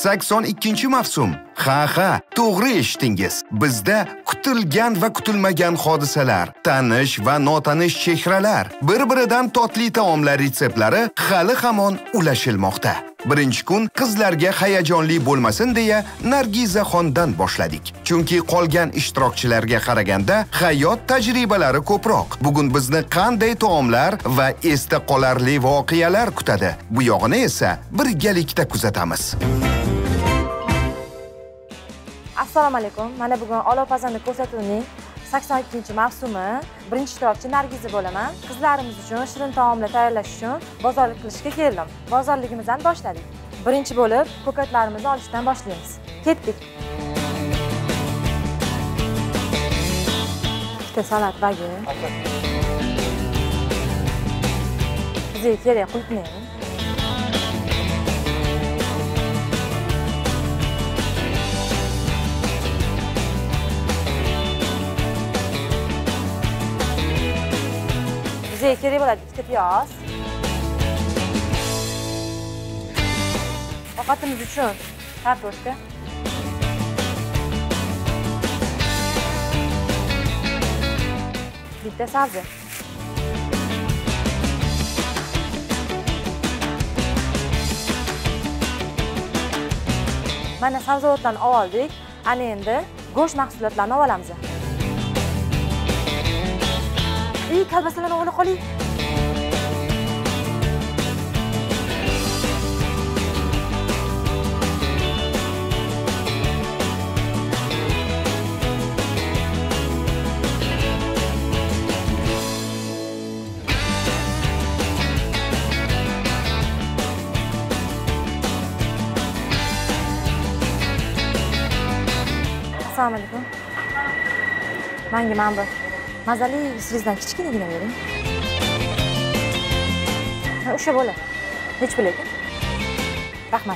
82-mavsum. Ha, to'g'ri eshitdingiz. Bizda kutilgan va kutilmagan hodisalar, tanish va notanish chehralar, bir-biridan totli taomlar retseptlari hali hamon ulashilmoqda. Birinchi kun qizlarga hayajonli bo'lmasin deya Nargizaxondan boshladik. Chunki qolgan ishtirokchilarga qaraganda hayot tajribalari ko'proq. Bugun bizni qanday taomlar va esda qolarli voqealar kutadi? Bu yog'ini esa birgalikda kuzatamiz. Assalomu alaykum. Mana bugun Olov pazandalik ko'rsatuvining 82-mavsumi. Birinchi ishtirokchi Nargiza bo'laman. Qizlarimiz uchun shirin taomlar tayyorlash uchun bozorlik qilishga keldim. Bozorligimizdan boshladik. Birinchi bo'lib ko'katlarimizni olishdan boshlaymiz. Ketdik. Ikkita salat bagi. Bizga kerak qulupnay. Bizga kerak bo'ladi ikkita piyoz. Ovqatimiz uchun kartoshka. Bitta sabzi. Mana sabzavotlarni oldik. Ana endi go'sht mahsulotlarini olamiz. Kalbasalarni olib qoling. Assalomu alaykum. Menga mana bu mazali sizdan kichkinagina bering. O'sha bo'ladi. Nech pul ekan? Rahmat.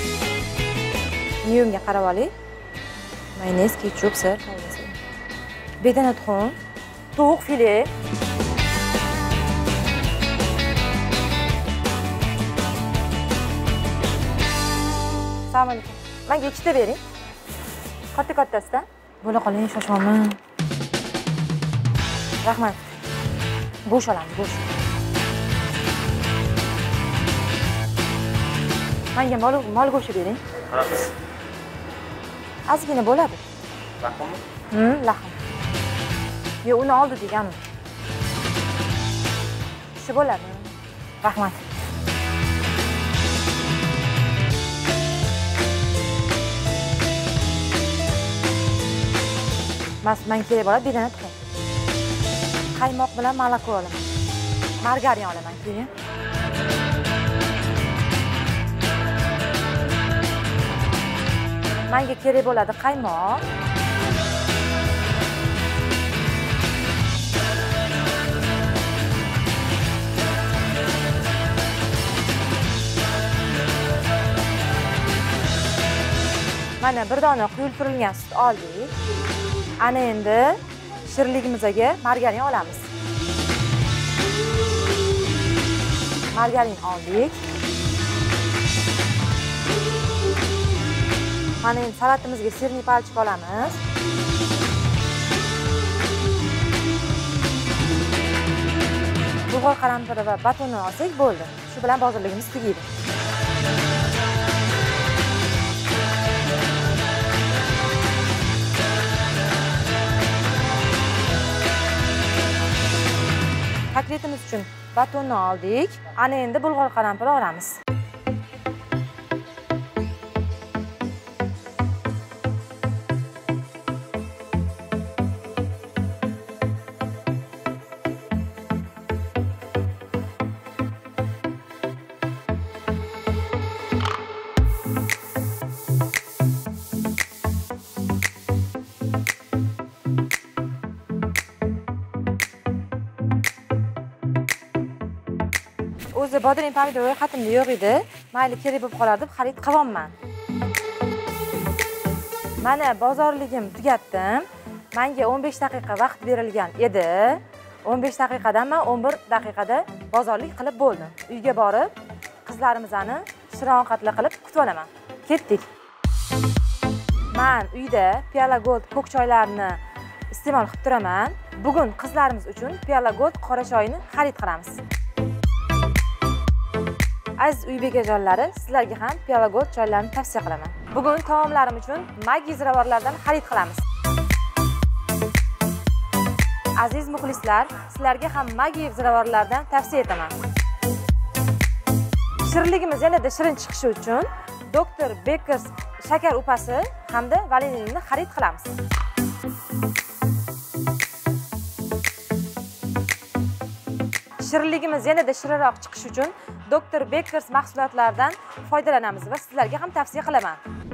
Menga qarab oling. Mayonez, ketchup, sir, qaynasa. Bedana tuxum, tovuq file. Assalomu alaykum. Menga ikkita bering. Katta-kattasidan. Bo'la qoling, shoshilmang. Rahmat. Go'sht olamiz, go'sht. Menga mol go'shti bering. Rahmat. Ozgina bo'ladi. Laxmmi? Laxm. Yo, uni oldi deganim. Shu bo'ladi. Rahmat. Men kerak bo'ladi bedana tuxum. Qaymoq bilan moloko olaman. Margarin olaman keyin. Menga kerak bo'ladi qaymoq. Mana bir dona quyultirilgan sut oldik. Ana endi shirinligimizga margarin olamiz. Margarin oldik. Mana endi salatimizga sirniy palchik olamiz. Bulg'or qalampiri va batonni olsak bo'ldi. Shu bilan bozorligimiz tugaydi. Paketimiz uchun batonni oldik. Ana endi bulg'or qalampiri olamiz. O'zi bodring pomidor ro'yxatimda yo'q edi. Mayli kerak bo'lib qolar deb xarid qilyapman. Mana bozorligim tugatdim. Menga 15 daqiqa vaqt berilgan edi. 15 daqiqadan men 11 daqiqada bozorlik qilib bo'ldim. Uyga borib, qizlarimizni shirin ovqatlar qilib kutib olaman. ketdik. Men uyda Piyola Gold ko'k choylarini iste'mol qilib turaman. Bugun qizlarimiz uchun Piyola Gold qora choyini xarid qilamiz. Aziz uy bekajonlari, sizlarga ham Piyola Gold choylarini tavsiya qilaman. Bugun taomlarim uchun Maggi ziravorlardan xarid qilamiz. Aziz muxlislar, sizlarga ham Maggi ziravorlardan tavsiya etaman. Shirinligimiz yanada shirin chiqishi uchun Dr. Beckers shakar upasi hamda valinini xarid qilamiz. Shirinligimiz yanada shirinroq chiqishi uchun Dr. Beckers mahsulotlaridan foydalanamiz va sizlarga ham tavsiya qilaman.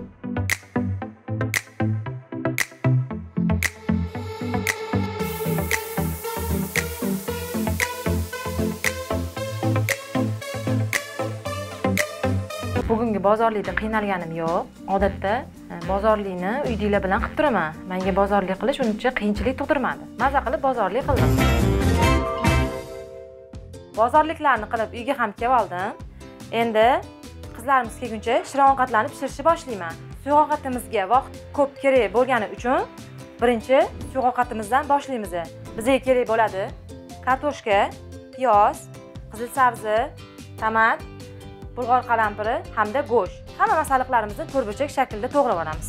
Bugungi bozorlikda qiynalganim yo'q. Odatda bozorlikni uydagilar bilan qilib turaman. Menga bozorlik qilish uncha qiyinchilik tug'dirmadi. Maza qilib bozorlik qildim. Bozorliklarni qilib uyga ham kelib oldim. Endi qizlarimiz kelguncha shirin ovqatlarni pishirishni boshlayman. Suyuq ovqatimizga vaqt ko'p kerak bo'lgani uchun birinchi suyuq ovqatimizdan boshlaymiz. Bizga kerak bo'ladi kartoshka, piyoz, qizil sabzi, tomat, bulg'or qalampiri hamda go'sht. Hamma masalliqlarimizni to'rtburchak shaklda to'g'rab olamiz.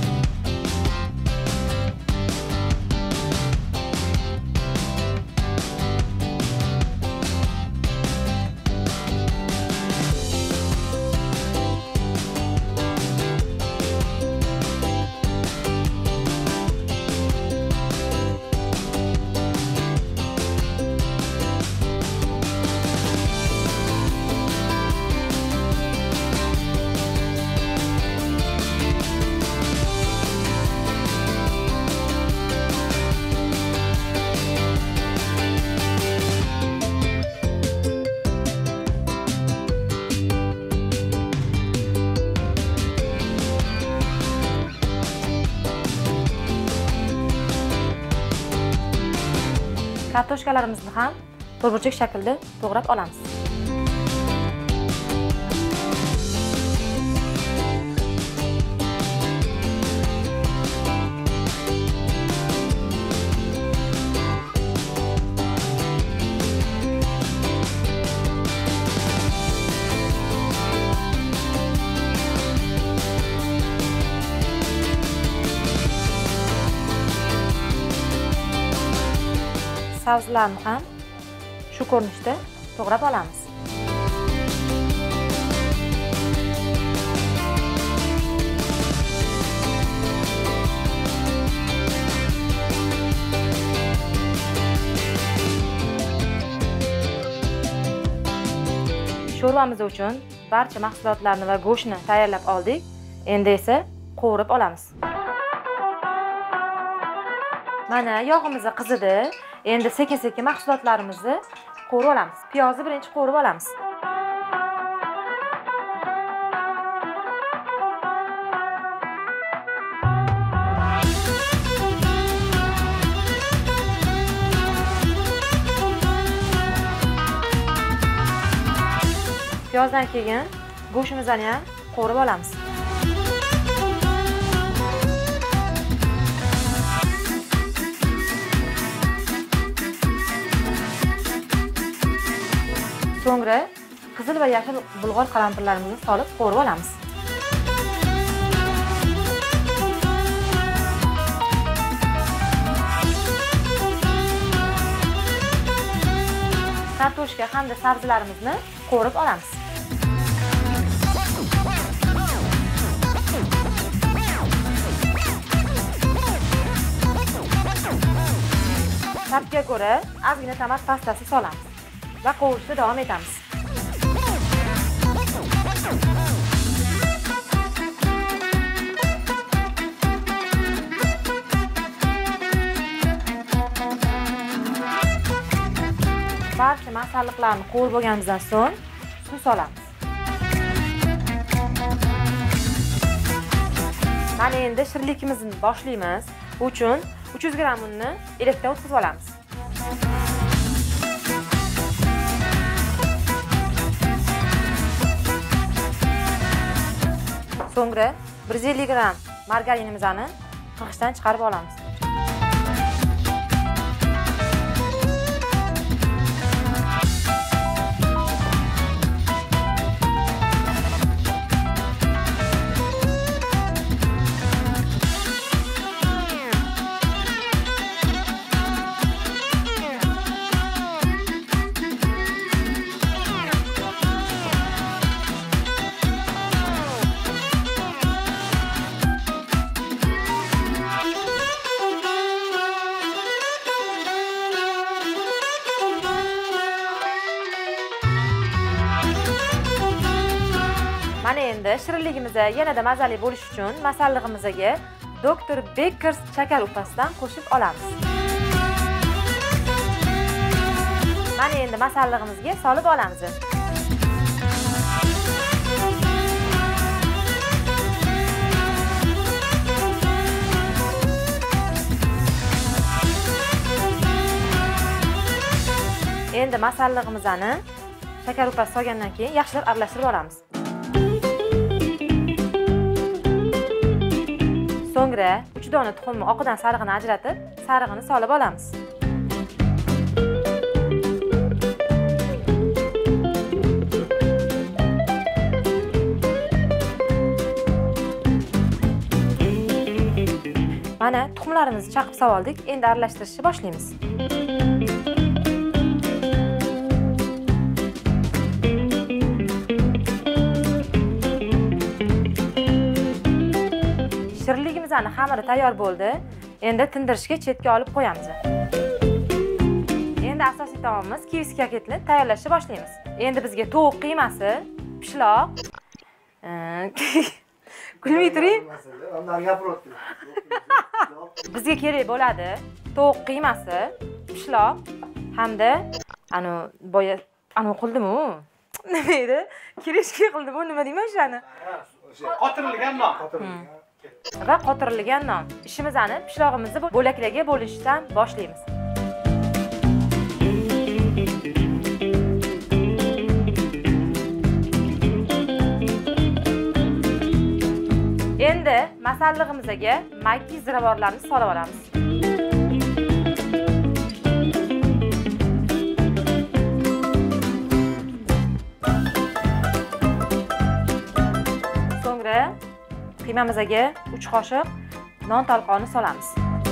Kartoshkalarimizni ham to'rtburchak shaklda to'g'rab olamiz. Sabzilarni ham shu ko'rinishda to'g'rab olamiz. Sho'rvamiz uchun barcha mahsulotlarni va go'shtni tayyorlab oldik. Endi esa qovurib olamiz. Mana yog'imiz qizidi. Endi sekin-sekin mahsulotlarimizni qovurib olamiz. Piyozni birinchi qovurib olamiz. Piyozdan keyin go'shtimizni ham qovurib olamiz. So'ngra qizil va yashil bulg'or qalampirlarimizni solib qovurib olamiz. Kartoshka hamda sabzilarimizni qovurib olamiz. Ta'bga ko'ra ozgina tomat pastasi solamiz va qovurishda davom etamiz. Barcha masalliqlarni qovurib bo'lganimizdan so'ng suv solamiz. Mana endi shirinlikimizni boshlaymiz. Bu uchun 300 g unni elakdan o'tkazib olamiz. So'ngra 150 gram margarinimizni qirg'ichdan chiqarib olamiz. Mana endi shirinligimiz yanada mazali bo'lish uchun masallig'imizga Dr. Beckers shakar upasidan qo'shib olamiz. Mana endi masallig'imizga solib olamiz. Endi masallig'imizni shakar upasi solgandan keyin yaxshilab aralashtirib olamiz. So'ngra 3 dona tuxumni oqidan sarig'ini ajratib, sarig'ini solib olamiz. Mana tuxumlarimizni chaqib soldik, endi aralashtirishni boshlaymiz. Shirinligimizning xamiri tayyor bo'ldi. Endi tindirishga chetga olib qo'yamiz. Endi asosiy taomimiz kivski kokletni tayyorlashni boshlaymiz. Endi bizga tovuq qiymasi, pishloq, kulmay turing. Bizga kerak bo'ladi tovuq qiymasi, pishloq hamda boya qildim-ku. Nima edi? Kirishki qildim-ku, nima deyman o'shani? Qotirilgan non. Va qotirilgan non. Ishimizni pishlog'imizni bo'laklarga bo'lishdan boshlaymiz. Endi masallig'imizga mayki ziravorlarni solib olamiz. So'ngra qiymamizga 3 qoshiq non talqoni solamiz.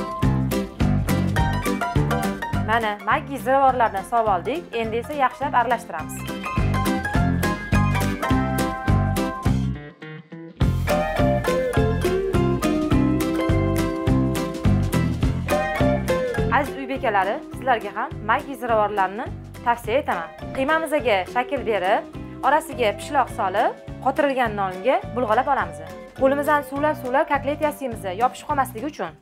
Mana mayki ziravorlardan solib oldik. Endi esa yaxshilab aralashtiramiz. Aziz uy bekalari, sizlarga ham mayki ziravorlarni tavsiya etaman. Qiymamizga shakl berib, orasiga pishloq solib, qotirilgan nonga bulg'alab olamiz. Qo'limizdan suvlab koklet yasaymiz, yopishib qolmasligi uchun.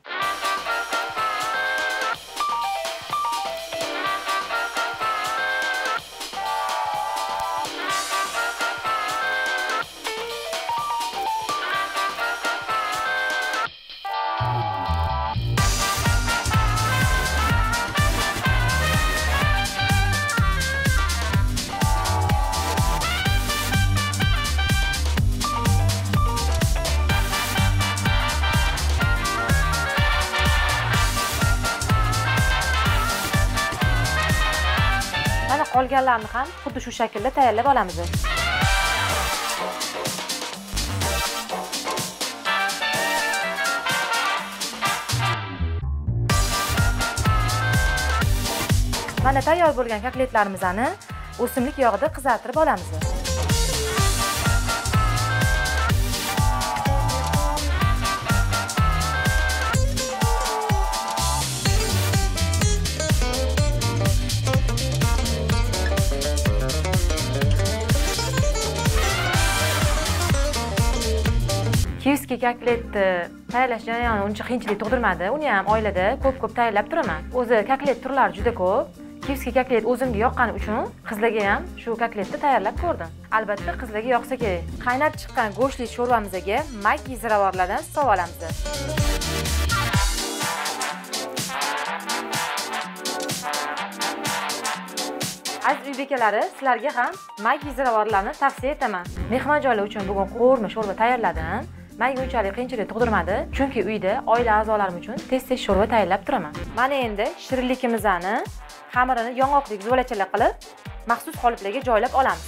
Qolganlarni ham xuddi shu shaklda tayyorlab olamiz. Mana tayyor bo'lgan kokletlarimizni o'simlik yog'ida qizartirib olamiz. Kivski kokletni tayyorlash jarayoni uncha qiyinchilik tug'dirmadi. Uni ham oilada ko'p tayyorlab turaman. O'zi koklet turlari juda ko'p. Kivski koklet o'zimga yoqqani uchun qizlarga ham shu kokletni tayyorlab ko'rdim. Albatta qizlarga yoqsa kerak. Qaynab chiqqan go'shtli sho'rvamizga mayki ziravorlardan solib olamiz. Aziz uy bekalari, sizlarga ham Maggi ziravorlarini tavsiya etaman. Mehmonjoylar uchun bugun qo'rma sho'rva tayyorladim. Menga unchalik qiyinchilik tug'dirmadi, chunki uyda oila a'zolarim uchun tez-tez sho'rva tayyorlab turaman. Mana endi shirinligimizni xamirini yong'oqdek zuvalachalar qilib, maxsus qoliplarga joylab olamiz.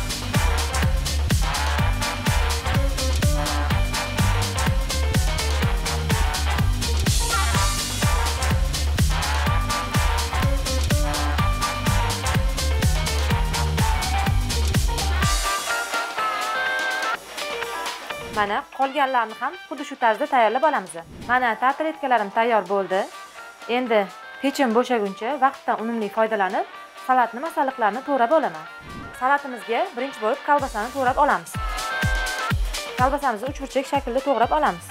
Mana qolganlarni ham xuddi shu tarzda tayyorlab olamiz. Mana tartletkalarim tayyor bo'ldi. Endi pechim bo'shaguncha vaqtdan unumli foydalanib, salatni masalliqlarni to'g'rab olaman. Salatimizga birinchi bo'lib kolbasani to'g'rab olamiz. Kolbasamizni uchburchak shaklda to'g'rab olamiz.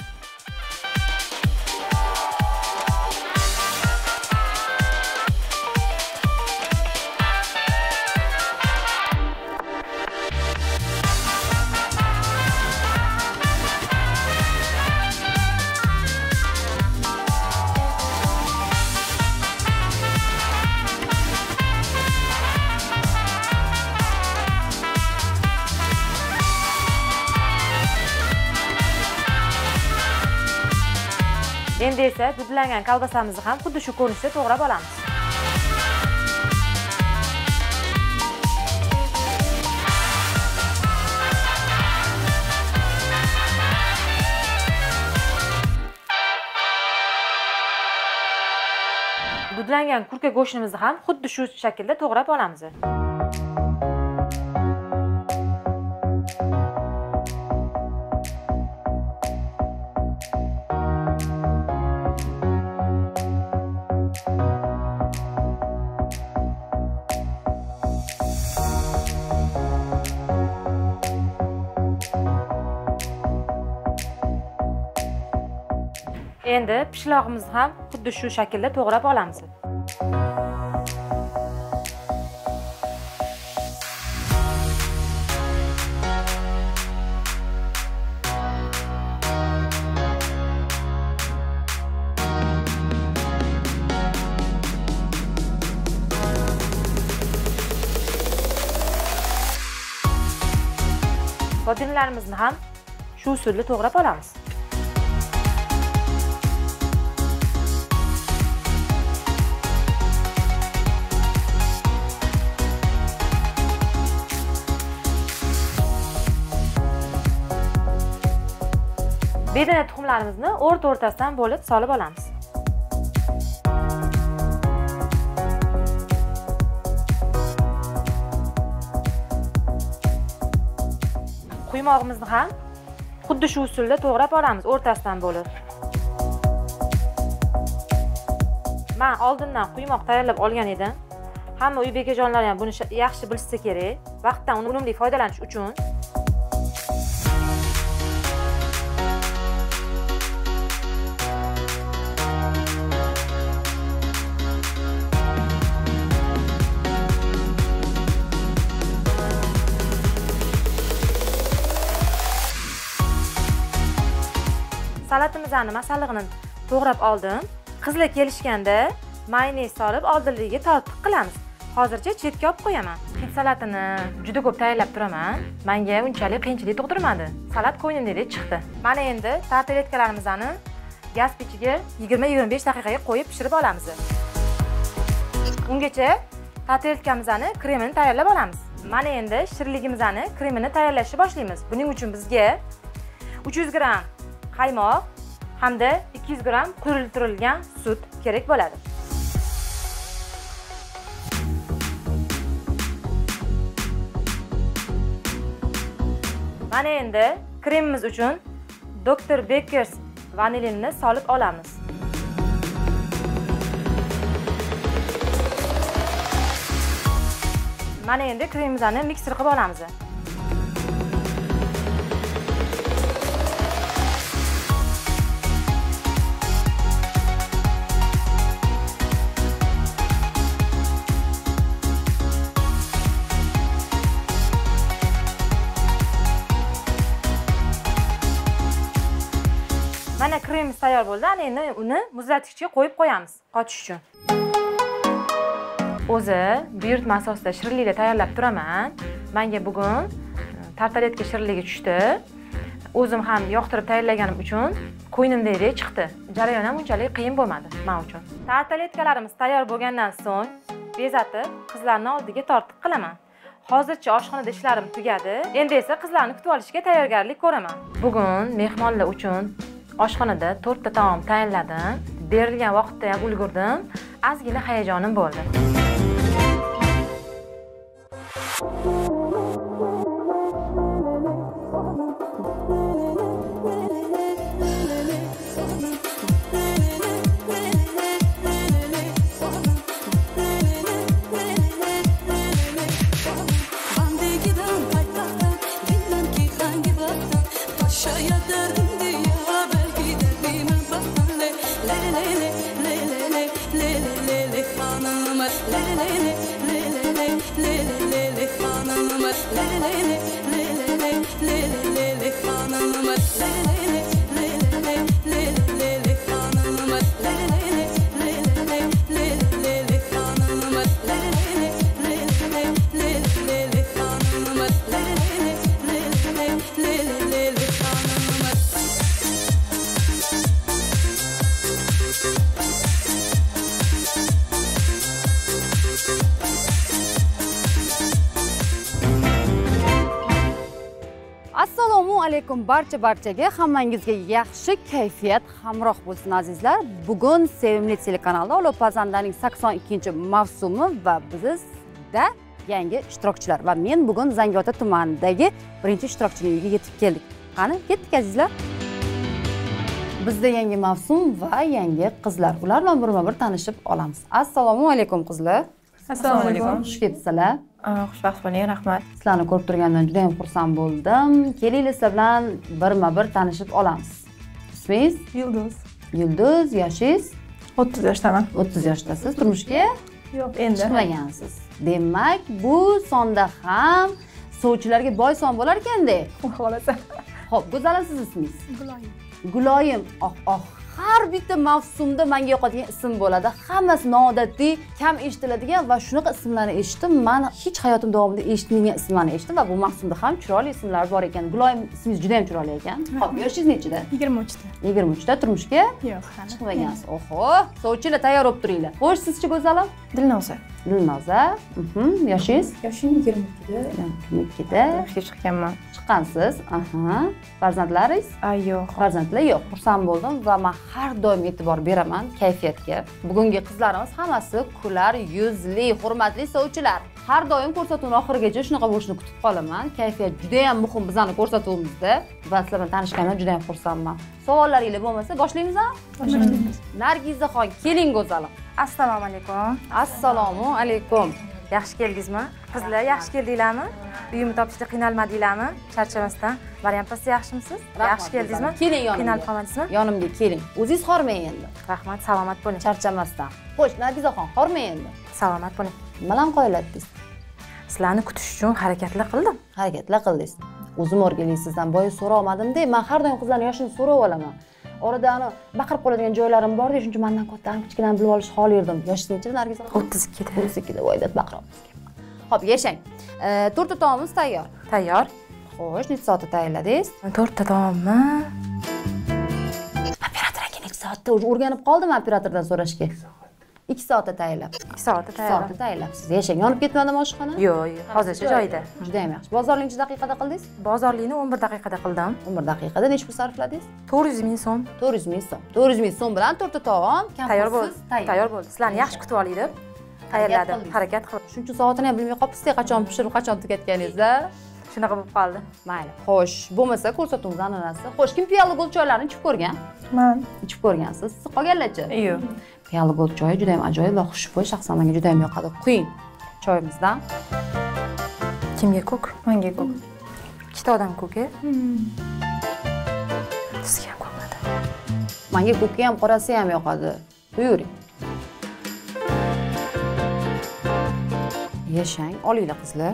Endi esa dudlangan kolbasamizni ham xuddi shu ko'rinishda to'g'rab olamiz. Dudlangan kurka go'shtimizni ham xuddi shu shaklda to'g'rab olamiz. Endi pishlog'imizni ham xuddi shu shaklda to'g'rab olamiz. Bodringlarimizni ham shu usulda to'g'rab olamiz. Bedana tuxumlarimizni o'rta-o'rtasidan bo'lib solib olamiz. Quymog'imizni ham xuddi shu usulda to'g'rab olamiz, o'rtasidan bo'lib. Men oldindan quymoq tayyorlab olgan edim. Hamma uy bekajonlar ham buni yaxshi bilsa kerak, vaqtdan unumli foydalanish uchun. Salatimizning masallig'ini to'g'rab oldim. Qizlar kelishganda mayonez solib oldinligiga tortiq qilamiz. Hozircha chetga olib qo'yaman. Hech salatini juda ko'p tayyorlab turaman. Menga unchalik qiyinchilik tug'dirmadi. Salat ko'nglimdagidek chiqdi. Mana endi tarteletkalarimizni gaz pechiga 20-25 daqiqaga qo'yib pishirib olamiz. Ungacha tarteletkamizning kremini tayyorlab olamiz. Mana endi shirinligimizni kremini tayyorlashni boshlaymiz. Buning uchun bizga 300 gram qaymoq hamda 200 gram quyultirilgan sut kerak bo'ladi. Mana endi kremimiz uchun Dr. Becker's vanilinni solib olamiz. Mana endi kremimizni mikser qilib olamiz. Mana kremimiz tayyor bo'ldi. Endi uni muzlatgichga qo'yib qo'yamiz, qotish uchun. O'zi buyurtma asosida shirinliklar tayyorlab turaman. Menga bugun tartaletka shirinligi tushdi. O'zim ham yoqtirib tayyorlaganim uchun ko'nglimdagidek chiqdi. Jarayon ham unchalik qiyin bo'lmadi men uchun. Tartaletkalarimiz tayyor bo'lgandan so'ng bezatib, qizlarning oldiga tortiq qilaman. Hozircha oshxonada ishlarim tugadi. Endi esa qizlarni kutib olishga tayyorgarlik ko'raman. Bugun mehmonlar uchun oshxonada 4 ta taom tayyorladim. Berilgan vaqtda ham ulgurdim. Ozgina hayajonim bo'ldi. Assalomu alaykum barchaga, hammangizga yaxshi kayfiyat hamroh bo'lsin azizlar. Bugun Sevimli telekanalida Olopazandaning 82-mavsumi va bizda yangi ishtirokchilar va men bugun Zangiota tumanidagi birinchi ishtirokchining uyiga yetib keldik. Qani, ketdik azizlar. Bizda yangi mavsum va yangi qizlar. Ular bilan birma-bir tanishib olamiz. Assalomu alaykum qizlar. Assalomu alaykum. Xush kelibsizlar. Xushvaqt bo'ling, rahmat. Sizlarni ko'rib turgandan juda ham xursand bo'ldim. Kelinglar sizlar bilan birma-bir tanishib olamiz. Ismingiz? Yulduz. Yulduz, yoshingiz? 30 yoshdaman. 30 yoshdasiz. Turmushga Yo'q, endi. chiqmagansiz. Demak, bu sonda ham sovchilarga boy son bo'lar ekanda. Xolasa. Xo'p, go'zalim siz ismingiz? Guloyim. Guloyim. Har bitta mavsumda menga yoqadigan ism bo'ladi. Hammasi noodatiy, kam eshitiladigan va shunaqa ismlarni eshitdim. Men hech hayotim davomida eshitmagan ismlarni eshitdim va bu mavsumda ham chiroyli ismlar bor ekan. Guloyim ismingiz juda ham chiroyli ekan. Xo'p, yoshingiz nechida? 23 ta. 23 ta. Turmushga Yo'q, hali. chiqmagansiz. Oho, sovchilar tayyor bo'lib turinglar. Xo'sh, sizchi go'zalim? Dilnoza. Dilnoza. Yoshingiz? Yoshim 22da. 22da. Ishga chiqqanman. Chiqqansiz. Aha. Farzandlaringiz? Yo'q. Farzandlar yo'q. Xursand bo'ldim va men har doim e'tibor beraman kayfiyatga. Bugungi qizlarimiz hammasi kular yuzli, hurmatli sovchilar. Har doim ko'rsatuvning oxirigacha shunaqa bo'lishini kutib qolaman. Kayfiyat juda ham muhim bizning ko'rsatuvimizda va sizlar bilan tanishganimdan juda ham xursandman. Savollaringiz bo'lmasa boshlaymiz-a? Boshlaymiz. Nargizaxon, keling go'zalim. Assalomu alaykum. Assalomu alaykum. Yaxshi keldingizmi? Qizlar, yaxshi keldinglarmi? Uyimni topishda qiynalmadinglarmi? Charchamasdan. Maryam opasi, yaxshimisiz? Yaxshi keldingizmi? Keling yonimga. Qiynalib qolmadingizmi? Yonimga keling. O'zingiz hormang endi. Rahmat, salomat bo'ling. Charchamasdan. Xo'sh, Nargizaxon, hormang endi. Salomat bo'ling. Nima bilan qo'yladingiz? Sizlarni kutish uchun harakatlar qildim. Harakatlar qildingiz. O'zim o'rganlik sizdan boya so'ramadim-da, men har doim qizlarning yoshini so'rab olaman. Orada baqirib qoladigan joylarim bor-da, shuncha mendan kattadan kichkinadan bilib olish xohl yurdim. Yoshingiz necha Nargizaxon? 32da. 32da voydat baqiramiz. Xo'p, yashang. 4 ta taomimiz tayyor. Tayyor. Xo'sh, necha soatda tayyorladingiz? 4 ta taommi? Operator aka necha soatda o'rganib qoldim operatordan so'rashga. 2 soatda tayyorlab. 2 soatda 2 tayyor. soatda tayyorlabsiz. Yashang, yonib ketmadimi oshxona? Yo'q, hozircha joyida. Juda ham yaxshi. Bozorlikni necha daqiqada qildingiz? Bozorlikni 11 daqiqada qildim. 11 daqiqada necha pul sarfladingiz? 400 ming so'm. 400 ming so'm. 400 ming so'm bilan 4 ta taom Tayyor bo'ldi. Tayyor bo'ldi. Sizlarni yaxshi kutib oldik deb tayyorladim. Harakat qilib. Shuncha soatini ham bilmay qolibsiz, qachon pishirib, qachon tugatganingizda. Shunaqa bo'lib qoldi. Mayli. Xo'sh, bo'lmasa ko'rsatuvimiz an'anasi. Xo'sh, kim piyola go'l choylarini ichib ko'rgan? Men. Ichib ko'rgansiz. Siz qolganlarchi? Yo'q. Piyola go'l choyi juda ham ajoyib va xushbo'y, shaxsan menga juda ham yoqadi. Quying choyimizdan. Kimga ko'k? Menga ko'k. Ikkita odam ko'ki. Sizga ham ko'kmadi. Menga ko'ki ham qorasi ham yoqadi. Buyuring. Yashang, olinglar qizlar.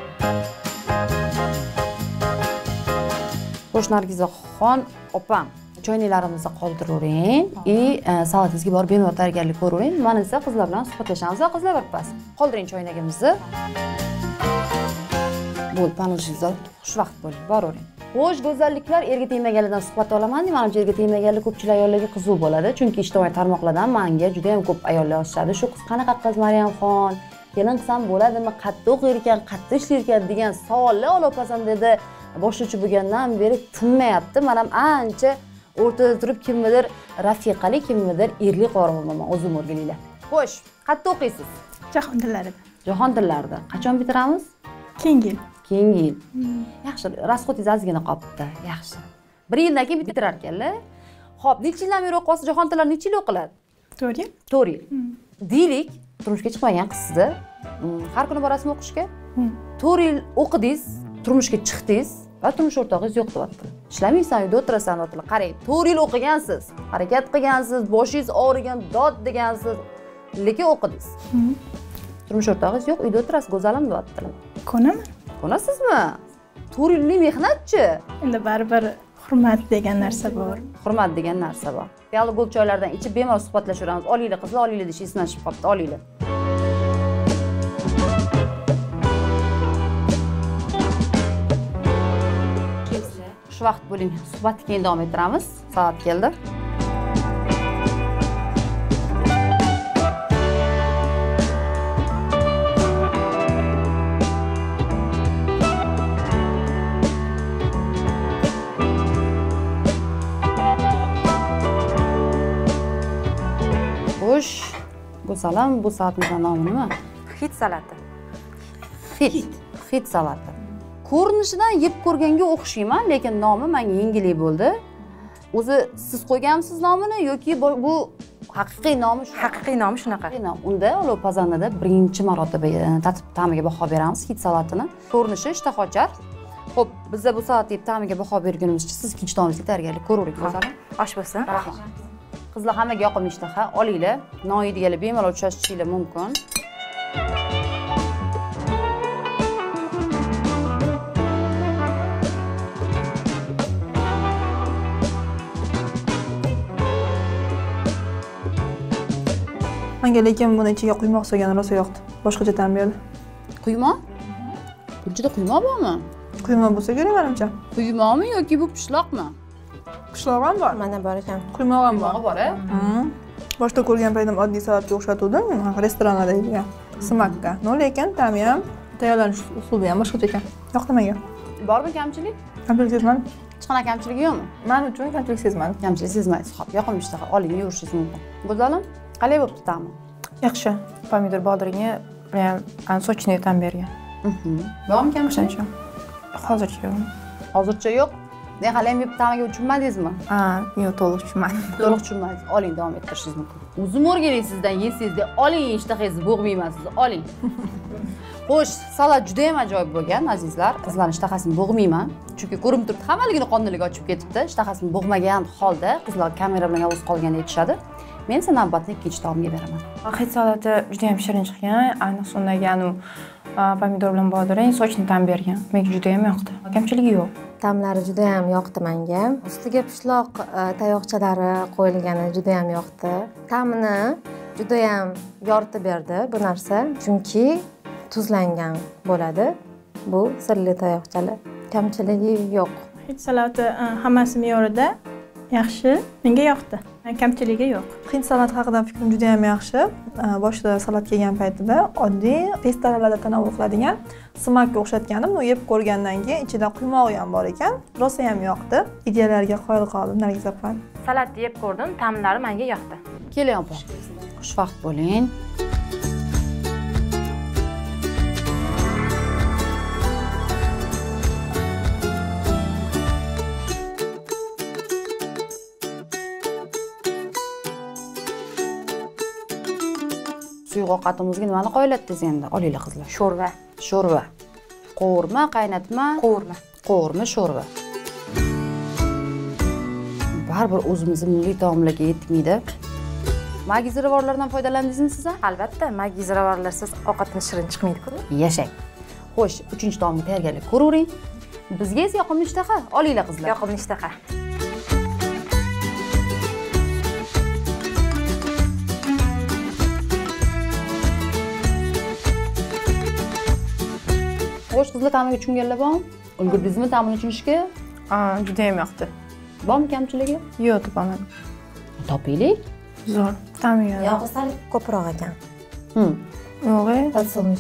Xo'sh, Nargizaxon opam, choynalarimizni qoldiravering salatingizga borib bemalol tayyorgarlik ko'ravering. Mana esa qizlar bilan suhbatlashamiz va qizlar birpas. Qoldiring choynagimizni. Bo'l, panoshingizni xushvaqt bo'ling, boravering. Xo'sh, go'zalliklar, erga tegmaganlardan suhbat olaman. Menimcha erga tegmaganlar ko'pchilik ayollarga qiziq bo'ladi, chunki ijtimoiy tarmoqlardan menga juda ham ko'p ayollar yozishadi. Shu qiz qanaqa qiz Maryamxon? Kelin qilsam bo'ladimi? Qayerda o'qir ekan, qayerda ishlar ekan degan savollar olopasam dedi. Boshlovchi bo'lgandan beri tinmayapti. Men ham ancha o'rtada turib kimnidir rafiqalik, kimnidir erlik qo'raman o'zim o'rganinglar. Xo'sh, qayerda o'qiysiz? Jahon tillarida. Jahon tillarida. Qachon bitiramiz? Keyingi yil. Keyingi yil. Yaxshi, rasxodingiz ozgina qolibdi. Yaxshi. 1 yildan keyin bitirar ekanlar. Xo'p, necha yildan beri o'qiysiz? Jahon tillari necha yil o'qiladi? 4 yil. 4 yil. Deylik, turmushga chiqmagan qizsiz. Har kuni borasizmi o'qishga? 4 yil o'qidingiz, turmushga chiqdingiz va turmush o'rtog'ingiz yo'q deyapti. Ishlamaysan, uyda o'tirasan, o'tila. Qarang, 4 yil o'qigansiz, harakat qilgansiz, boshingiz og'rigan, dod degansiz, lekin o'qidingiz. Turmush o'rtog'ingiz yo'q, uyda o'tirasiz, go'zalim deyaptilar. Ko'naman. Ko'nasizmi? 4 yillik mehnatchi. Endi baribir hurmat degan narsa bor. Hurmat degan narsa bor. Piyola go'l choylardan ichib bemalol suhbatlashaveramiz. Olinglar qizlar, olinglar deyish esdan chiqib qolibdi, olinglar. Xushvaqt bo'ling. Suhbatni keyin davom ettiramiz. Soat keldi. Xo'sh, Go'salam, bu soatimizning nomi nima? Hit salati. Hit salati. Ko'rinishidan yeb ko'rganga o'xshayman, lekin nomi menga yengillik bo'ldi. O'zi siz qo'yganmisiz nomini yoki bu haqiqiy nomi shu? Haqiqiy nomi shunaqa. Unda Olov pazandada birinchi marotaba ta'miga baho beramiz hit salatini. Ko'rinishi ishtaha ochar. Xo'p, bizda bu salat yeb ta'miga baho bergunimizcha siz ikkinchi taomingizga tayyorgarlik ko'ravering, Go'salam. Osh bo'lsin. Qizlar hammaga yoqimli ishtaha. Olinglar, noyiydiganlar bemalol tushirishinglar mumkin. Menga lekin buni ichiga quymoq solgan rosa yoqdi. Boshqacha ta'm berdi. Quymoq? Bunchada quymoq bormi? Quymoq bo'lsa kerak menimcha. Quymoqmi yoki bu pishloqmi? Pishloq ham bor. Mana bor ekan. Quymoq ham bor. Quymoq bor, Boshda ko'rgan paytim oddiy salatga o'xshatuvdim, restoranlarda yegan. Smakka. No, lekin ta'mi ham, tayyorlanish usuli ham boshqacha ekan. Yoqdi menga. Bormi kamchilik? Kamchilik sezmadim. Hech qanaqa kamchiligi yo'qmi? Men uchun kamchilik sezmadim. Kamchilik sezmaysiz. Xo'p, yoqimli ishtaha. Oling, yurishingiz mumkin. Go'zalim, qalay bo'pti ta'mi? Yaxshi. Pomidor bodringga ham sochniy ta'm bergan. Bormi kamchilik? Hozircha yo'q. Hozircha yo'q. Ne hali ham yeb ta'miga tushunmadingizmi? Yo'q, to'liq tushunmadim. To'liq tushunmadingiz. Oling, davom ettirishingiz mumkin. O'zim o'rganing sizdan, yesangizda oling, ishtahangizni bo'g'mayman sizni. Oling. Xo'sh, salat juda ham ajoyib bo'lgan, azizlar. Qizlar ishtahasini bo'g'mayman, chunki ko'rinib turibdi, hammaligini qonunliga ochib ketibdi. Ishtahasini bo'g'magan holda qizlar kamera bilan yolg'iz qolganda aytishadi. Men esa navbatni ikkinchi taomga beraman. Hit salati juda ham shirin chiqqan, ayniqsa undagi pomidor bilan bodring sochni ta'm bergan. Menga juda ham yoqdi. Kamchiligi yo'q. Ta'mlari juda ham yoqdi menga. Ustiga pishloq tayoqchalari qo'yilgani juda ham yoqdi. Ta'mini juda ham yoritib berdi bu narsa, chunki tuzlangan bo'ladi. Bu sirli tayoqchalar. Kamchiligi yo'q. Hit salati hammasi me'yorida yaxshi, menga yoqdi. Kamchiligi yo'q. Hind salati haqida fikrim juda ham yaxshi. Boshida salat yegan paytida oddiy restoranlarda tanovul qiladigan smakka o'xshatganim, uni yeb ko'rgandan keyin ichida quymoq ham bor ekan. Rosa ham yoqdi. Ideyalarga qoyil qoldim, Nargiz opa. Salatni yeb ko'rdim, ta'mlari menga yoqdi. Keling opa. Xushvaqt bo'ling. Suyuq ovqatimizga nimani qo'yiladi endi? Olinglar qizlar. Sho'rva. Sho'rva. Qovurma, qaynatma? Qovurma. Qovurma, sho'rva. Baribir o'zimizning milliy taomlarga yetmaydi. Maggi ziravorlardan foydalandingizmi siz? Albatta, maggi ziravorlarsiz ovqatimiz shirin chiqmaydi-ku. Yashang. Xo'sh, 3-taomga tayyorgarlik ko'ravering. Bizga esa yoqimli ishtaha. Olinglar qizlar. Yoqimli ishtaha. qizlar ta'miga tushunganlar bormi? Ulgurdingizmi ta'mini tushunishga? Juda ham yoqdi. Bormi kamchiligi? Yo'q, topaman. Topaylik. Zo'r. Ta'mi yo'q. yog'i sal ko'proq ekan. Yo'q.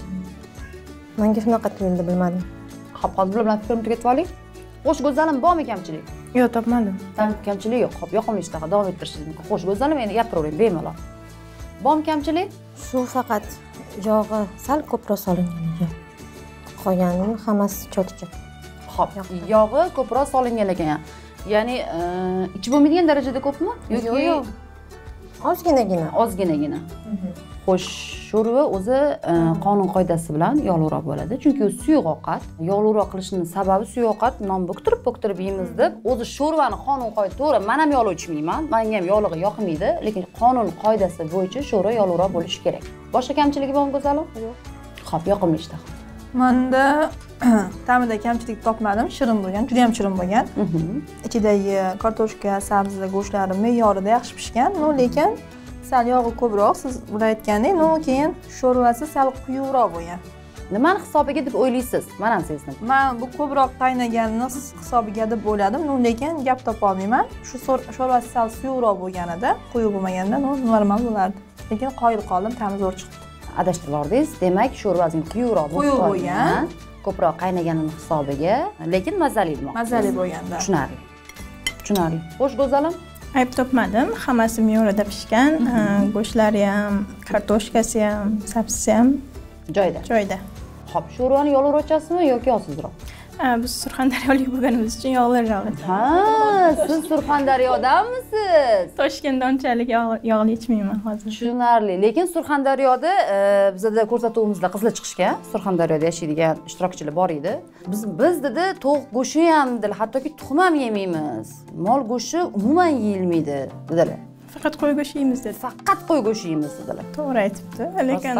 Menga shunaqa tuyuldi, bilmadim. Xo'p, hozir bular bilan fikrni tugatib oling. Xo'sh, go'zalim bormi kamchilik? Yo'q, topmadim. Kamchilik yo'q. Xo'p, yoqimli ishtaha davom ettirishingiz mumkin. Xo'sh, go'zalim, endi gapiravering bemalol. Bormi kamchilik? Shu faqat yog'i sal ko'proq solingan ekan. Qolganini hammasi cho'tcha. Xo'p, yog'i ko'proq solingan ekan. Ya'ni ichib bo'lmaydigan darajada ko'pmi? Yo'q. Ozginagina. Ozginagina. Xo'sh, sho'rva o'zi qonun qoidasi bilan yog'liroq bo'ladi. Chunki u suyuq ovqat. Yog'liroq qilishining sababi suyuq ovqat non bo'ktirib yeymiz deb, o'zi sho'rvani qonun qoida to'g'ri, men ham yog'li ichmayman. Menga ham yog'lig'i yoqmaydi, lekin qonun qoidasi bo'yicha sho'rva yog'liroq bo'lishi kerak. Boshqa kamchiligi bormi go'zalim? Yo'q. Xo'p, yoqimli ishtaha. Menda ta'mida kamchilik topmadim, shirin bo'lgan, juda ham shirin bo'lgan. Ichidagi kartoshka, sabzi, go'shtlari me'yorida yaxshi pishgan, lekin sal yog'i ko'proq, siz aytgandek, keyin sho'rvasi sal quyuqroq bo'lgan. Nimani hisobiga deb o'ylaysiz? Men ham sezdim. Men bu ko'proq qaynaganini hisobiga deb o'yladim, lekin gap topa olmayman. Shu sho'rvasi sal suyuqroq bo'lganida, quyuq bo'lmaganda normal bo'lardi. Lekin qoyil qoldim, ta'mi zo'r chiqdi. Adashtirdingiz. Demak, sho'rvasining quyuqroq bo'lgan, ko'proq qaynaganining hisobiga, lekin mazali demoqchisiz. Mazali bo'lganda. Tushunarli. Xo'sh, go'zalim? Ayb topmadim. Hammasi me'yorida pishgan. Go'shtlari ham, kartoshkasi ham, sabzisi ham joyida. Xo'p, sho'rvani yog'liroq ichasizmi yoki yog'sizroq? Biz Surxondaryolik bo'lganimiz uchun yog'liroq. Ha, siz Surxondaryodanmisiz? Toshkentda unchalik yog'li ichmayman hozir. Tushunarli. Lekin Surxondaryoda bizda ko'rsatuvimizda qizlar chiqishgan, Surxondaryoda yashaydigan ishtirokchilar bor edi. Biz dedi, tovuq go'shti ham dedilar, hattoki tuxum ham yemaymiz. Mol go'shti umuman yeyilmaydi dedilar. Faqat qo'y go'shti yeymiz dedi. Faqat qo'y go'shti yeymiz dedilar. To'g'ri aytibdi. Lekin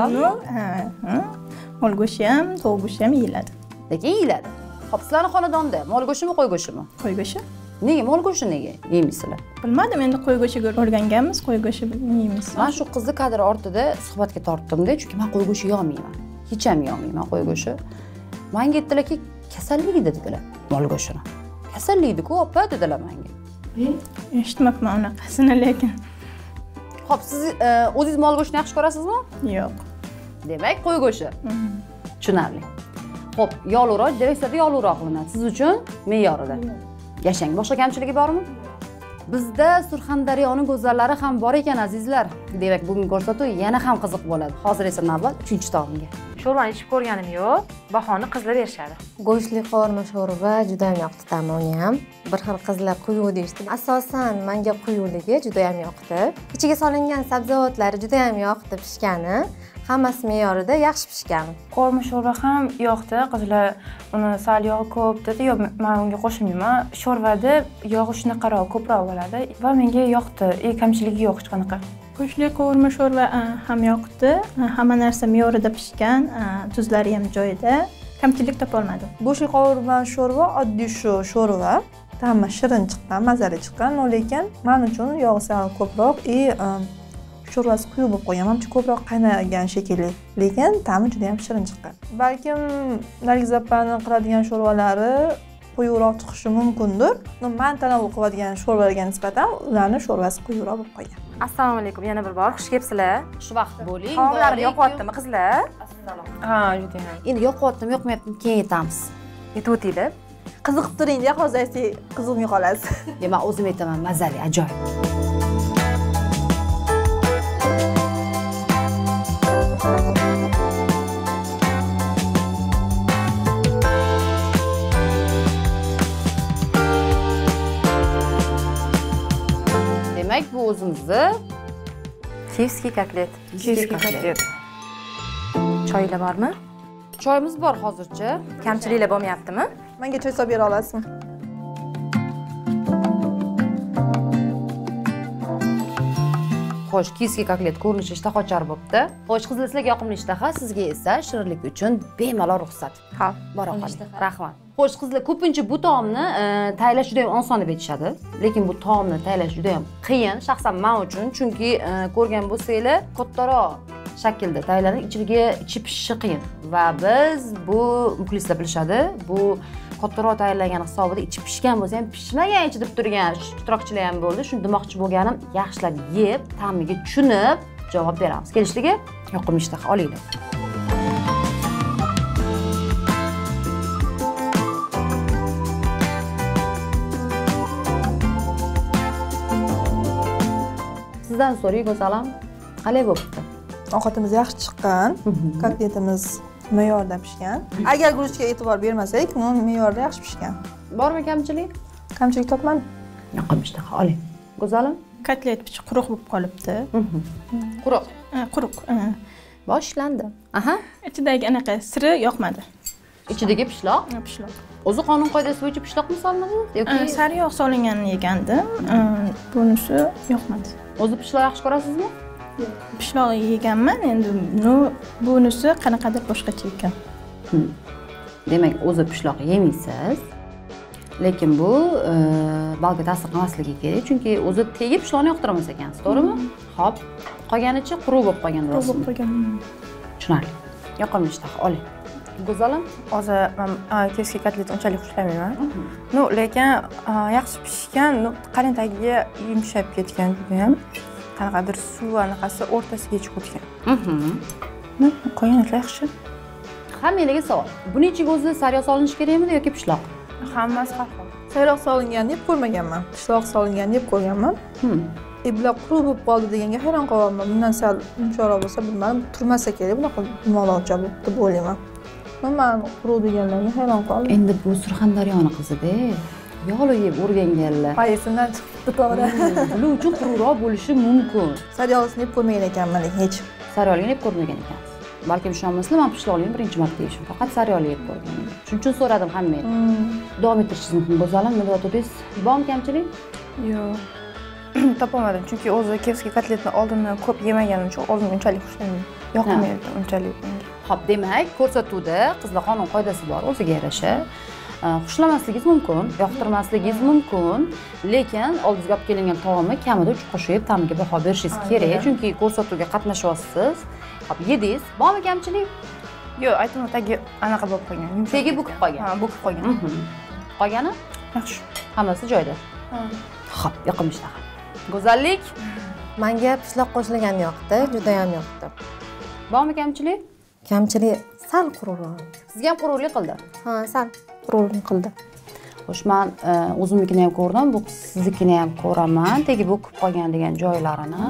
mol go'shti ham, tovuq go'shti ham yeyiladi. Lekin yeyiladi. Xo'p, sizlarning xonadonda mol go'shtimi, qo'y go'shtimi? Qo'y go'shti. Nega mol go'shti nega yeymaysizlar? Bilmadim, endi qo'y go'shtiga o'rganganmiz, qo'y go'shti yeymiz. Men shu qizni kadr ortida suhbatga tortdim-da, chunki men qo'y go'shti yemayman. Hech ham yemayman qo'y go'shti. Menga aytdilarki, kasallik dedilar mol go'shtini. Kasallik-ku, opa dedilar menga. Eshitmabman unaqasini, lekin. Xo'p, siz o'zingiz mol go'shtini yaxshi ko'rasizmi? Yo'q. Demak, qo'y go'shti. Tushunarli. Xo'p, yog'liroq, direksiyada yog'liroq qilinadi. Siz uchun me'yorida. Yashang. Boshqa kamchiligi bormi? Bizda Surxondaryoning go'zallari ham bor ekan, azizlar. Demak, bugungi ko'rsatuv yana ham qiziq bo'ladi. Hozir esa navbat 3-taomga. Sho'rvani ichib ko'rganim yo'q. Bahoni qizlar berishadi. Go'shtli qovurma sho'rva juda ham yoqdi ta'mi ham. Bir xil qizlar quyuq deyishdi. Asosan menga quyuqligi juda ham yoqdi. Ichiga solingan sabzavotlari juda ham yoqdi pishgani. Hammasi me'yorida yaxshi pishgan. Qovurma sho'rva ham yoqdi. Qizlar uni sal yog'i ko'p dedi. Yo'q, men unga qo'shilmayman. Sho'rvada yog'i shunaqaroq ko'proq bo'ladi va menga yoqdi. Kamchiligi yo'q hech qanaqa. Go'shtli qovurma sho'rva ham yoqdi. Hamma narsa me'yorida pishgan, tuzlari ham joyida. Kamchilik topolmadim. Go'shtli qovurma sho'rva oddiy sho'rva. Ta'mi shirin chiqqan, mazali chiqqan, lekin men uchun yog'i sal ko'proq sho'rvasi quyuq bo'lib qolgan. Menimcha ko'proq qaynagan shekilli, lekin ta'mi juda ham shirin chiqqan. Balkim Nargiz opaning qiladigan sho'rvalari quyuqroq chiqishi mumkindir. Men tanovul qiladigan sho'rvalarga nisbatan ularning sho'rvasi quyuqroq bo'lib qolgan. Assalomu alaykum, yana bir bor xush kelibsizlar. Xushvaqt bo'ling. Taomlarim yoqyaptimi qizlar? Ha, juda ham. Endi yoqyaptimi, yoqmayaptimi, keyin aytamiz. Yetib o'tinglar. Qiziqib turing-da, hozir aytsangiz qiziqmay qolasiz. Men o'zim aytaman, mazali, ajoyib. Demak, bu o'zimizni Kievskiy kotlet. Choylar bormi? Choyimiz bor hozircha. Kamchiliklar bo'lmayaptimi? Menga choy solib bera olasizmi? Xo'sh, kievskiy kotlet ko'rinishi ishtahochar bo'libdi. Xo'sh, qizlar, sizlarga yoqimli ishtaha, sizga esa shirinlik uchun bemalol ruxsat. Ha, baroqali. Rahmat. Xo'sh, qizlar, ko'pincha bu taomni tayyorlash juda ham oson deb aytishadi, lekin bu taomni tayyorlash juda ham qiyin, shaxsan men uchun, chunki ko'rgan bo'lsanglar, kattaroq shaklda tayyorlanib, ichi pishishi qiyin va biz bu muxlislar bilishadi, bu kattaroq tayyorlangan hisobida ichi pishgan bo'lsa ham pishmagan ichi deb turgan ishtirokchilar ham bo'ldi. Shuni demoqchi bo'lganim, yaxshilab yeb, ta'miga tushunib javob beramiz. Kelishligi yoqimli ishtaha olinglar. Sizdan so'ray, Go'zalam, qalay bo'libdi? Ovqatimiz yaxshi chiqqan, kotletimiz me'yorda pishgan. Agar guruchga e'tibor bermasak, me'yorda yaxshi pishgan. Bormi kamchilik? Kamchilik topmadim. Yoqimli ishtaha oling. Go'zalim? Kotlet pichi quruq bo'lib qolibdi. Quruq. Quruq. Boshlandi. Aha. Ichidagi anaqa siri yoqmadi. Ichidagi pishloq? Pishloq. O'zi qonun qoidasi bo'yicha pishloqmi solinadi yoki sariyog' solinganini yegandim. Bunisi yoqmadi. O'zi pishloq yaxshi ko'rasizmi? Yo'q. Pishloq yeganman, endi bunisi qanaqadir boshqacha ekan. Demak, o'zi pishloq yemaysiz. Lekin bu balga ta'sir qilmasligi kerak, chunki o'zi tegib pishloqni yoqtirmas ekansiz, to'g'rimi? Xo'p, qolganicha quruq bo'lib qolgan Quruq bo'lib qolgan. Tushunarli. Yoqimli ishtaha oling. Go'zalim? Hozir men keski kotletni unchalik xushlamayman. Lekin yaxshi pishgan, qalin tagiga yumshab ketgan juda ham. Qanaqadir suv anaqasi o'rtasiga chiqib o'tgan. Qolganlar yaxshi. Hammaga savol. Buning ichiga o'zi sariyog' solinishi kerakmi yoki pishloq? Hammasi har xil. Sariyog' solingan deb ko'rmaganman. Pishloq solingan deb ko'rganman. Bular quruq bo'lib qoldi deganga hayron qolyapman. Bundan sal yumshoqroq bo'lsa, bilmadim, turmasa kerak, bunaqa dumaloqcha bo'libdi deb o'ylayman. Men quruq deganlarga hayron qoldim. Endi bu Surxondaryoning qizida yog'li yeb o'rganganlar. Payisimdan chiqibdi to'g'ri. Bular uchun quruqroq bo'lishi mumkin. Sariyog'ini yeb ko'rmagan ekanman, lekin hech. Sariyog'ini yeb ko'rmagan ekansiz. Balkim ishonmaslar, men pishloqni birinchi marta yeyishim. Faqat sariyog'li yeb ko'rganman. Shuning uchun so'radim hammadan. Davom ettirishingiz mumkin. Go'zalim, nima deyotdingiz? Bormi kamchilik? Yo'q. Topolmadim, chunki o'zi kevskiy kotletni oldindan ko'p yemaganim uchun o'zim unchalik xushlayman. Yoqmayapti unchalik menga. Xo'p, demak, ko'rsatuvda qizlar qonun qoidasi bor, o'ziga yarasha. Xushlamasligingiz mumkin, yoqtirmasligingiz mumkin, lekin oldingizga olib kelingan taomni kamida 3 qoshiq yeb ta'miga baho berishingiz kerak, chunki ko'rsatuvga qatnashyapsiz. Xo'p, yedingiz. Bormi kamchilik? Yo'q, aytdim, tagi anaqa bo'lib qolgan. Tagi bukib qolgan. Ha, bukib qolgan. Qolgani? Yaxshi. Hammasi joyida. Xo'p, yoqimli ishtaha. Go'zallik? Menga pishloq qo'shilgani yoqdi, juda ham yoqdi. Bormi kamchilik? Kamchilik sal quruqroq. Sizga ham quruqlik qildi? Ha, sal quruqlik qildi. Xo'sh, men o'zimnikini ham ko'rdim, bu siznikini ham ko'raman. Tegi bukib qolgan degan joylarini.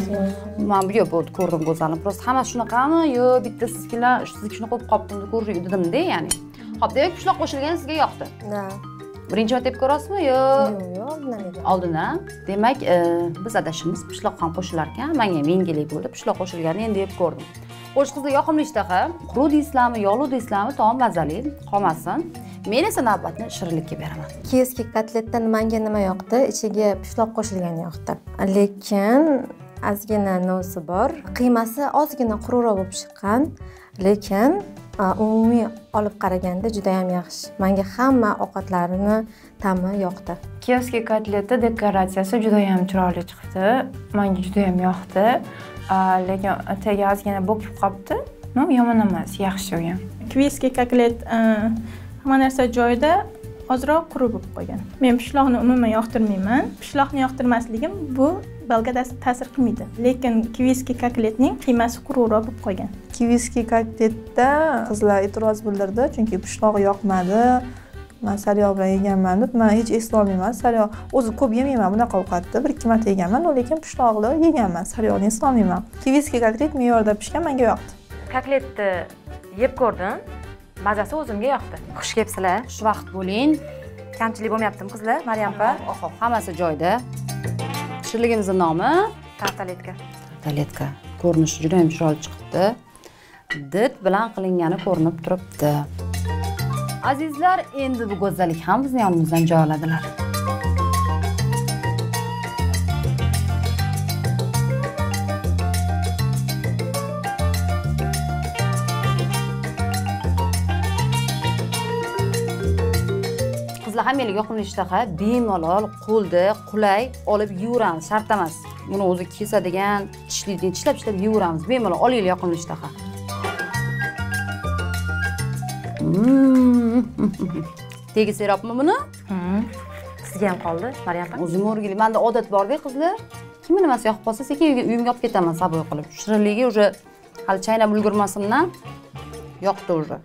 Men bu yo'q bo'ldi, ko'rdim Go'zalim. Prosta hammasi shunaqami? Yo'q, bitta siznikilar, sizniki shunaqa bo'lib qolibdi deb ko'rdim dedim-da, ya'ni. Xo'p, demak pishloq qo'shilgani sizga yoqdi. Ha. Birinchi marta yeb ko'rasizmi? Yo'q. Yo'q, bilmayman. Oldindan. Demak, biz adashimiz pishloq ham qo'shilar ekan. Menga ham yengillik bo'ldi. Pishloq qo'shilganini endi yeb ko'rdim. Xo'sh, qizlar, yoqimli ishtaha. Quruq deysizlarmi, yog'li deysizlarmi, taom mazali, qolmasin. Men esa navbatni shirinlikka beraman. Keski kotletdan menga nima yoqdi? Ichiga pishloq qo'shilgani yoqdi. Lekin ozgina nosi bor. Qiymasi ozgina quruqroq bo'lib chiqqan, lekin umumiy olib qaraganda juda ham yaxshi. Menga hamma ovqatlarini ta'mi yoqdi. Keski kotletni dekoratsiyasi juda ham chiroyli chiqdi. Menga juda ham yoqdi. Lekin tagi ozgina bo'kib qolibdi. Yomon emas, yaxshi u ham. Keski kotlet hamma narsa joyida, ozroq quruq bo'lib qolgan. Men pishloqni umuman yoqtirmayman. Pishloqni yoqtirmasligim bu balga ta'sir qilmaydi. Lekin keski kotletning qiymasi quruqroq bo'lib qolgan. Keski kotletda qizlar e'tiroz bildirdi, chunki pishloq yoqmadi. Men sariyog' bilan yeganman deb, men hech eslay olmayman. Sariyog' o'zi ko'p yemayman bunaqa ovqatni, 1-2 marta yeganman, lekin pishloqli yeganman. Sariyog'ni eslay olmayman. Keski kotlet me'yorda pishgan, menga yoqdi. Kotletni yeb ko'rdim. Mazasi o'zimga yoqdi. Xush kelibsizlar. Xushvaqt bo'ling. Kamchilik bo'lmayaptimi qizlar? Maryam opa? Oho, hammasi joyida. Shirinligimizning nomi Tartaletka. Tartaletka. Ko'rinishi juda ham chiroyli chiqibdi. Did bilan qilingani ko'rinib turibdi. Azizlar, endi bu go'zallik ham bizning yonimizdan joy oladilar. Hammaga yoqimli ishtaha, bemalol, qo'lda, qulay olib yuramiz, shart emas. buni o'zi kesadigan, tishlab yeyveramiz. Bemalol olinglar yoqimli ishtaha. Tegi serapmi buni? Sizga ham qoldi, Maryam opa. O'zim o'rgili. Menda odat bor-da, qizlar. Kimni nimasi yoqib qolsa, sekin uyimga olib ketaman saboy qilib. Shirinligi уже hali chaynab ulgurmasimdan yoqdi уже.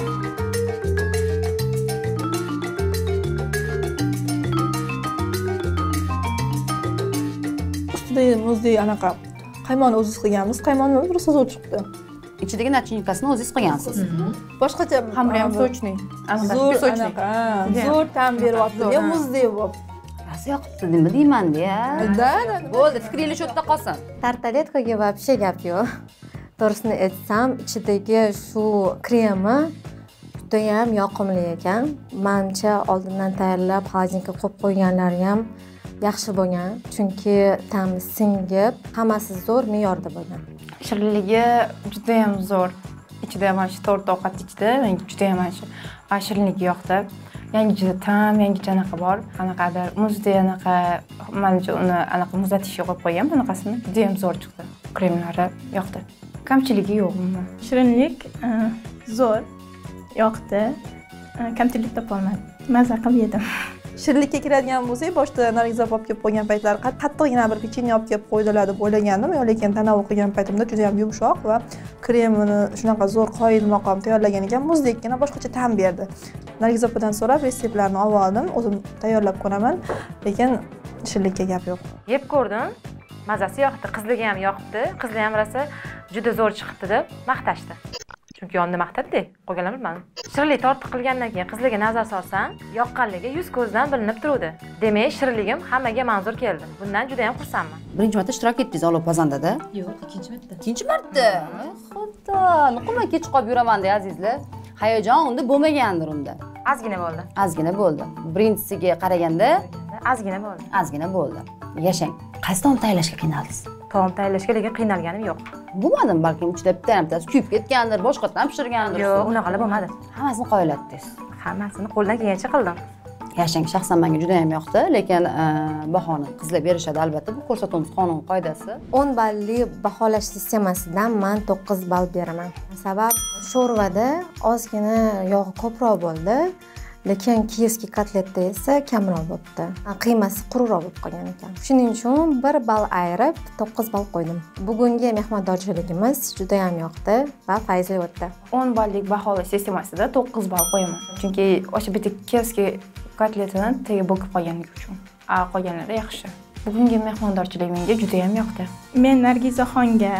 Muzdek anaqa qaymoni o'zingiz qilganmiz. Qaymoni rosa zo'r chiqdi. Ichidagi nachinkasini o'zingiz qilgansiz. Boshqacha Xamiri ham sochniy. Zo'r anaqa, zo'r ta'm beryapti. Muzdek bo'lib. Rosa yoqibdi nima deyman-da. Da. Bo'ldi, fikringiz shu yerda qolsin. Tartaletkaga вообще gap yo'q. To'g'risini aytsam, ichidagi shu kremi juda ham yoqimli ekan. Menimcha oldindan tayyorlab xolodilnikka qo'yib qo'yganlari ham yaxshi bo'lgan, chunki ta'mi singib, hammasi zo'r me'yorda bo'lgan. Shirinligi juda ham zo'r. Ichida mana shu to'rt ovqat ichdi. Menga juda ham mana shu shirinligi yoqdi. Yangicha ta'm, yangicha anaqa bor. Anaqadir muzdek anaqa, menimcha uni anaqa muzlatishga qo'yib qo'ygan, bunaqasini juda ham zo'r chiqdi. Kremlari yoqdi. Kamchiligi yo'q umuman. Shirinlik zo'r, yoqdi. Kamchilik topolmadim. Mazza qilib yedim. Shirinlikka kiradigan bo'lsak, boshda Nargiza olib kelib qo'ygan paytlari qattiqgina bir pechenye olib kelib qo'ydilar deb o'ylagandim, lekin tanovul qilgan paytimda juda ham yumshoq va kremini shunaqa zo'r qoyil maqom tayyorlagan ekan, muzdekgina boshqacha ta'm berdi. Nargiza opadan so'rab retseptlarni olib oldim, o'zim tayyorlab ko'raman, lekin shirinlikka gap yo'q. Yeb ko'rdim. Mazasi yoqdi, qizligi ham yoqdi. Qizli ham rosa juda zo'r chiqdi deb maqtashdi. Chunki yonda maqtadi, qolganlar bilmadim. Shirinlik tortiq qilgandan keyin qizliga nazar solsam, yoqqanligi yuz ko'zdan bilinib turadi. Demak, shirinligim hammaga manzur keldi. Bundan juda ham xursandman. Birinchi marta ishtirok etdingiz Olopazandada? Yo'q, ikkinchi marta. Ikkinchi marta? Xudo, niqimay kech qolib yuraman-da azizlar. Hayajon unda bo'lmagandir unda. Ozgina bo'ldi. Ozgina bo'ldi. Birinchisiga qaraganda ozgina bo'ldi. Ozgina bo'ldi. Yashang. Qaysi taom tayyorlashga qiynaldingiz? Taom tayyorlashga lekin qiynalganim yo'q. Bo'lmadim, balkim ichida bittasi kuyib ketgandir, boshqatdan pishirgandir. Yo'q, unaqalar bo'lmadi. Hammasini qoyillatdingiz. Hammasini qo'ldan kelgancha qildim. Yashang shaxsan menga juda ham yoqdi, lekin bahoni qizlar berishadi albatta, bu ko'rsatuvimiz qonun qoidasi. 10 balli baholash sistemasidan men 9 ball beraman. Sabab sho'rvada ozgina yog'i ko'proq bo'ldi, lekin kiyevskiy kotletda esa kamroq bo'libdi. Qiymasi quruqroq bo'lib qolgan ekan. Shuning uchun 1 ball ayirib 9 ball qo'ydim. Bugungi mehmondorchiligimiz juda ham yoqdi va fayzli o'tdi. 10 ballik baholash sistemasida 9 ball qo'yaman. Chunki o'sha bitta kiyevskiy kotletidan tegi bo'kib qolganligi uchun. Qolganlari yaxshi. Bugungi mehmondorchilik menga juda ham yoqdi. Men Nargizaxonga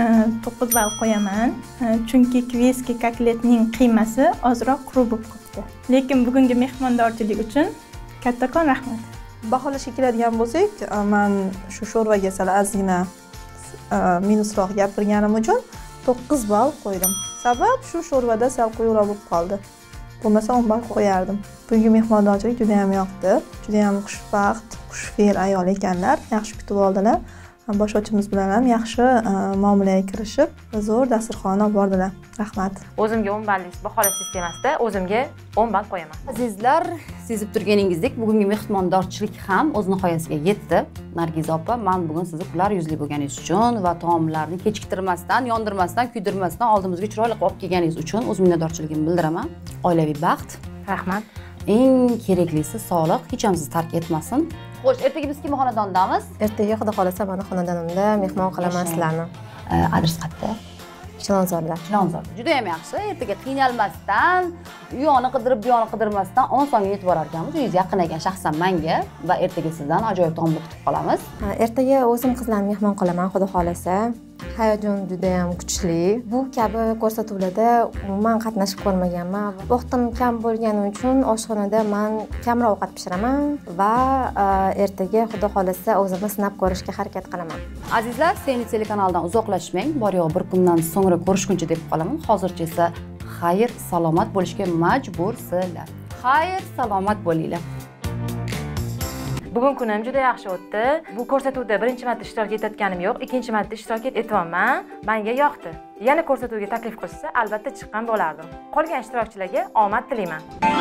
9 ball qo'yaman, chunki kiyevskiy kotletning qiymasi ozroq quruq bo'lib qoldi. Lekin bugungi mehmondorchilik uchun kattakon rahmat. Baholashga keladigan bo'lsak, men shu sho'rvaga sal ozgina minusroq gapirganim uchun 9 ball qo'ydim. Sabab shu sho'rvada sal quyuqroq bo'lib qoldi. Bo'lmasa 10 ball qo'yardim. Bugungi mehmondorchilik juda ham yoqdi. Juda ham xushbaxt, xushfe'l ayol ekanlar. Yaxshi kutib oldilar. Boshlovchimiz bilan ham yaxshi muomalaga kirishib, zo'r dasturxon olib bordilar. Rahmat. O'zimga 10 ballik baholash sistemasida o'zimga 10 ball qo'yaman. Azizlar, sezib turganingizdek, bugungi mehmondorchilik ham o'z nihoyasiga yetdi. Nargiza opa, men bugun sizni kular yuzli bo'lganingiz uchun va taomlarni kechiktirmasdan, yondirmasdan, kuydirmasdan oldimizga chiroyli qilib olib kelganingiz uchun o'z minnatdorchiligimni bildiraman. Oilaviy baxt. Rahmat. Eng keraklisi sog'liq, hech ham sizni tark etmasin. Xo'sh, ertaga biz kim xonadondamiz? Ertaga xudo xolasa meni xonadonimda mehmon qilaman sizlarni. Adres qayerda? Chilonzorda. Chilonzorda. Juda ham yaxshi. Ertaga qiynalmasdan, u yoqni qidirib, bu yoqni qidirmasdan osonga yetib borar ekanmiz. Uyingiz yaqin ekan shaxsan menga va ertaga sizdan ajoyib taomlar kutib qolamiz. Ertaga o'zim qizlarni mehmon qilaman, xudo xolasa. Hayajon juda ham kuchli. Bu kabi ko'rsatuvlarda umuman qatnashib ko'rmaganman. Vaqtim kam bo'lgani uchun oshxonada men kamroq ovqat pishiraman va ertaga xudo xolasa o'zimni sinab ko'rishga harakat qilaman. Azizlar, Sevimli telekanaldan uzoqlashmang. Bor yo'q bir kundan so'ngra ko'rishguncha deb qolaman. Hozircha esa xayr, salomat bo'lishga majbursizlar. Xayr, salomat bo'linglar. Bugun kunim juda yaxshi o'tdi. Bu ko'rsatuvda birinchi marta ishtirok etayotganim yo'q, ikkinchi marta ishtirok etyapman. Menga yoqdi. Yana ko'rsatuvga taklif qilsa, albatta chiqqan bo'lardim. Qolgan ishtirokchilarga omad tilayman.